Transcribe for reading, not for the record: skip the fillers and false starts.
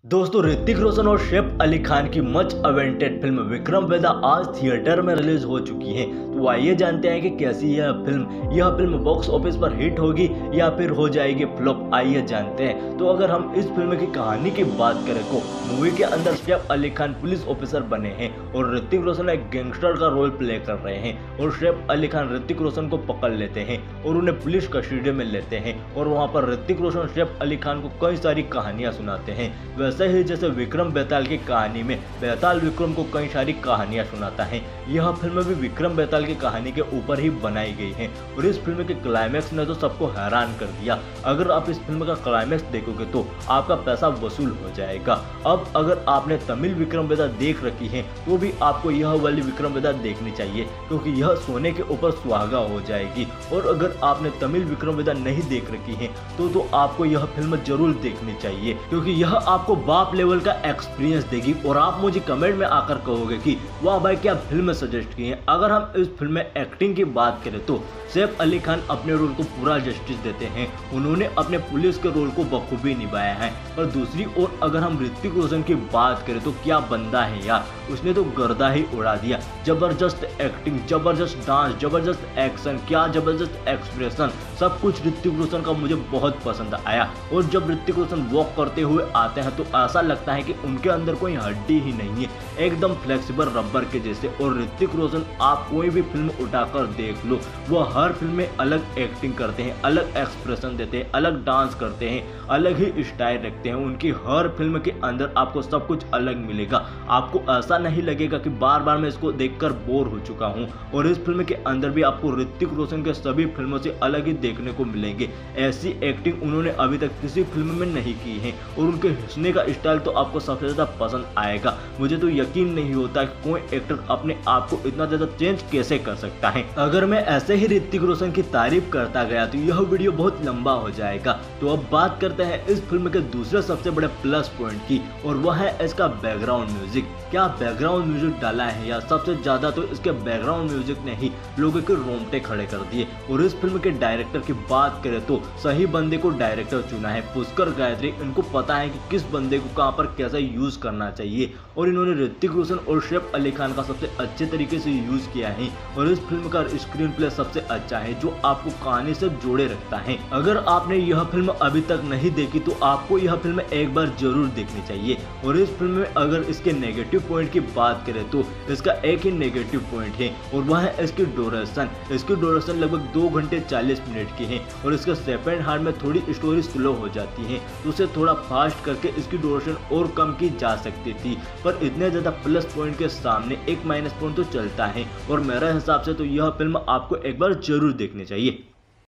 दोस्तों ऋतिक रोशन और सैफ अली खान की much awaited film Vikram Vedha आज थिएटर में रिलीज हो चुकी है। तो आइए जानते हैं कि कैसी यह फिल्म बॉक्स ऑफिस पर हिट होगी या फिर हो जाएगी फ्लॉप। आइए जानते हैं। तो अगर हम इस फिल्म की कहानी की बात करें तो मूवी के अंदर सैफ अली खान पुलिस ऑफिसर बने हैं और ऋतिक रोशन एक गैंगस्टर का रोल प्ले कर रहे हैं और सैफ अली खान ऋतिक रोशन को पकड़ लेते हैं और उन्हें पुलिस कस्टडी में लेते हैं और वहां पर ऋतिक रोशन सैफ अली खान को कई सारी कहानियां सुनाते हैं। वैसे ही जैसे विक्रम बेताल की कहानी में बेताल विक्रम को कई सारी कहानियां सुनाता है, यह फिल्म भी विक्रम बेताल की कहानी के ऊपर ही बनाई गई है और इस फिल्म के क्लाइमैक्स ने तो सबको हैरान कर दिया। अगर आप इस फिल्म का क्लाइमैक्स देखोगे तो आपका पैसा वसूल हो जाएगा। अब अगर आपने तमिल विक्रम बेताल देख रखी है तो भी आपको यह वाली विक्रम बेताल देखनी चाहिए क्योंकि यह सोने के ऊपर सुहागा हो जाएगी। और अगर आपने तमिल विक्रम बेताल नहीं देख रखी है तो आपको यह फिल्म जरूर देखनी चाहिए क्योंकि यह आपको बाप लेवल का एक्सपीरियंस देगी और आप मुझे कमेंट में आकर कहोगे कि वाह भाई क्या फिल्म सजेस्ट की है। अगर हम इस फिल्म में एक्टिंग की बात करें तो सैफ अली खान अपने रोल को पूरा जस्टिस देते हैं, उन्होंने अपने पुलिस के रोल को बखूबी निभाया है। पर दूसरी ओर अगर हम ऋतिक रोशन की बात करें तो क्या बंदा है यार, उसने तो गर्दा ही उड़ा दिया। जबरदस्त एक्टिंग, जबरदस्त डांस, जबरदस्त एक्शन, क्या जबरदस्त एक्सप्रेशन, सब कुछ ऋतिक रोशन का मुझे बहुत पसंद आया। और जब ऋतिक रोशन वॉक करते हुए आते हैं तो ऐसा लगता है कि उनके अंदर कोई हड्डी ही नहीं है, एकदम फ्लेक्सिबल रबर के जैसे। और ऋतिक रोशन आप कोई भी फिल्म उठाकर देख लो, वो हर फिल्म में अलग एक्टिंग करते हैं, अलग एक्सप्रेशन देते हैं, अलग डांस करते हैं, अलग ही स्टाइल रखते हैं। उनकी हर फिल्म के अंदर आपको सब कुछ अलग मिलेगा, आपको ऐसा नहीं लगेगा कि बार बार मैं इसको देखकर बोर हो चुका हूं। और इस फिल्म के अंदर भी आपको ऋतिक रोशन के सभी फिल्मों से अलग ही देखने को मिलेंगे। ऐसी एक्टिंग उन्होंने अभी तक किसी फिल्म में नहीं की है और उनके हंसने का स्टाइल तो आपको सबसे ज्यादा पसंद आएगा। मुझे तो यकीन नहीं होता कि कोई एक्टर अपने आप को इतना ज्यादा चेंज कैसे कर सकता है। अगर मैं ऐसे ही ऋतिक रोशन की तारीफ करता गया तो यह वीडियो बहुत लंबा हो जाएगा। तो अब बात करते हैं इस फिल्म के दूसरे सबसे बड़े प्लस पॉइंट की और वह है इसका बैकग्राउंड म्यूजिक। क्या बैकग्राउंड म्यूजिक डाला है यार, सबसे ज्यादा तो इसके बैकग्राउंड म्यूजिक ने ही लोगों के रोंगटे खड़े कर दिए। और इस फिल्म के डायरेक्टर की बात करें तो सही बंदे को डायरेक्टर चुना है, पुष्कर गायत्री। इनको पता है कि किस बंदे को कहां पर कैसे यूज करना चाहिए और इन्होंने ऋतिक रोशन और सैफ अली खान का सबसे अच्छे तरीके से यूज किया है। और इस फिल्म का स्क्रीन प्ले सबसे अच्छा है जो आपको कहानी से जोड़े रखता है। अगर आपने यह फिल्म अभी तक नहीं देखी तो आपको यह फिल्म एक बार जरूर देखनी चाहिए। और इस फिल्म में अगर इसके नेगेटिव पॉइंट की बात करें तो इसका एक ही नेगेटिव पॉइंट है और वह है इसकी ड्यूरेशन। इसकी ड्यूरेशन लगभग 2 घंटे 40 मिनट की है और इसके सेकंड हाफ में थोड़ी स्टोरी स्लो हो जाती है तो उसे थोड़ा फास्ट करके इसकी ड्यूरेशन और कम की जा सकती थी। पर इतने ज्यादा प्लस पॉइंट के सामने एक माइनस पॉइंट तो चलता है और मेरे हिसाब से तो यह फिल्म आपको एक बार जरूर देखनी चाहिए।